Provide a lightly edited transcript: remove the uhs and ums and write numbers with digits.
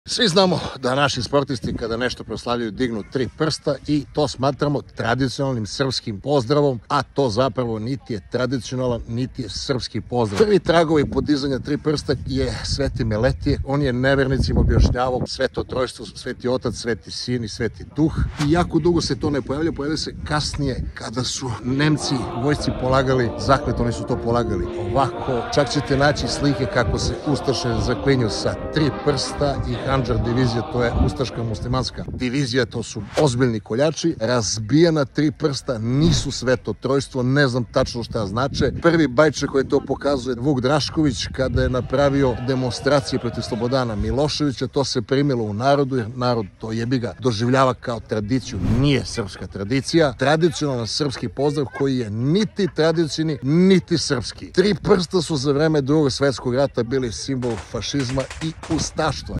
Svi znamo da naši sportisti kada nešto proslavljaju dignu 3 prsta i to smatramo tradicionalnim srpskim pozdravom, a to zapravo niti je tradicionalan, niti je srpski pozdrav. Prvi tragovi podizanja 3 prsta je Sveti Meletije. On je nevernicima objašnjavao Sveto Trojstvo, Sveti Otac, Sveti Sin i Sveti Duh. I jako dugo se to ne pojavljalo, pojavljalo se kasnije kada su Nemci vojsci polagali zakletvu, oni su to polagali ovako. Čak ćete naći slike kako se ustaše zaklinju sa 3 prsta i Handžar divizija, to je ustaška muslimanska divizija, to su ozbiljni koljači. Razbijena 3 prsta nisu Sveto Trojstvo, ne znam tačno šta znače. Prvi bajče koji to pokazuje Vuk Drašković kada je napravio demonstracije protiv Slobodana Miloševića, to se primilo u narodu jer narod to jebiga doživljava kao tradiciju, nije srpska tradicija. Tradicionalan srpski pozdrav koji je niti tradicijni, niti srpski. 3 prsta su za vreme Drugog svjetskog rata bili simbol fašizma i ustaštva.